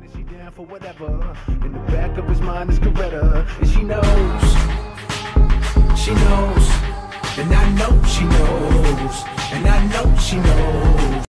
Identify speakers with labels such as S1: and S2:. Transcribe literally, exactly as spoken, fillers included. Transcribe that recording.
S1: Is she down for whatever? In the back of his mind is Coretta, and she knows, she knows, and I know she knows, and I know she knows.